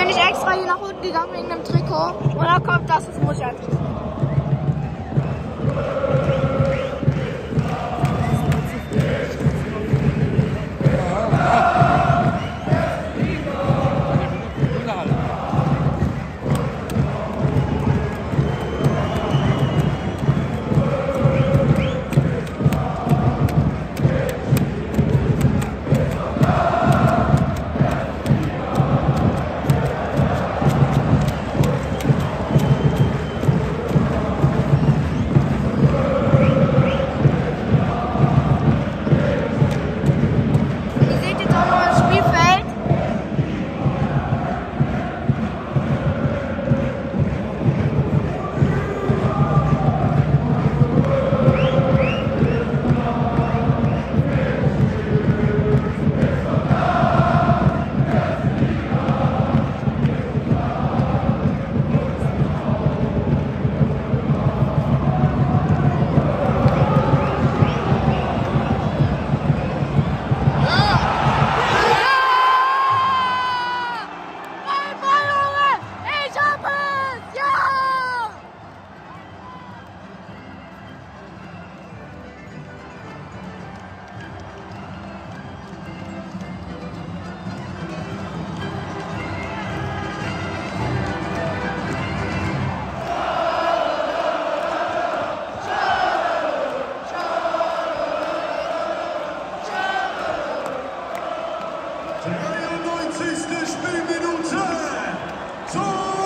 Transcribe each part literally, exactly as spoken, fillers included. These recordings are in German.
bin ich extra hier nach unten gegangen wegen dem Trikot. Und dann kommt das, das muss ich einfach. dreiundneunzigste Spielminute. Tor!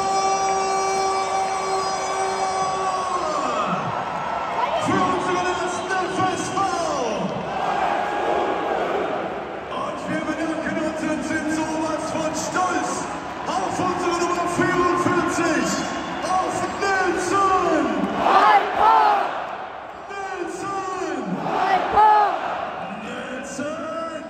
Für unseren ersten F S V. Und wir bedanken uns und sind sowas von stolz auf unsere Nummer vierundvierzig, auf Nelson! Hyper! Nelson! Hyper! Nelson!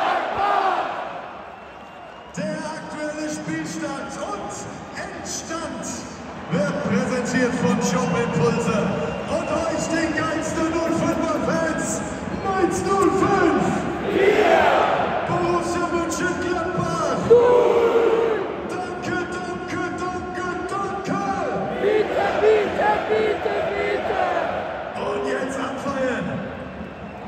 Der aktuelle Spielstand und Endstand wird präsentiert von Jobimpulse.